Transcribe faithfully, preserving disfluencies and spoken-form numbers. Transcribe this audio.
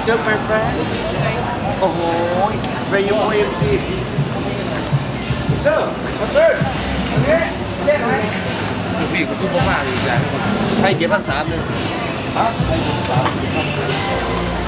good my friend โอ้โห where you going please sir sir เล่นไหมพี่ก็คือมากๆเลยจ้ะให้เก็บพันสามเลยฮะให้เก็บสาม